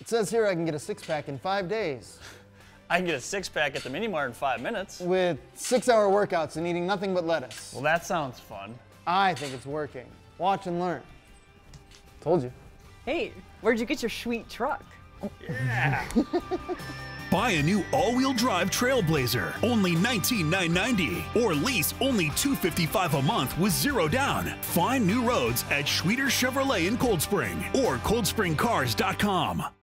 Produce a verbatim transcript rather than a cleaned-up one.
It says here I can get a six-pack in five days. I can get a six-pack at the Mini Mart in five minutes. With six-hour workouts and eating nothing but lettuce. Well, that sounds fun. I think it's working. Watch and learn. Told you. Hey, where'd you get your sweet truck? Yeah. Buy a new all-wheel drive Trailblazer, only nineteen thousand nine hundred ninety dollars, or lease only two hundred fifty-five dollars a month with zero down. Find new roads at Schweter Chevrolet in Cold Spring or cold spring cars dot com.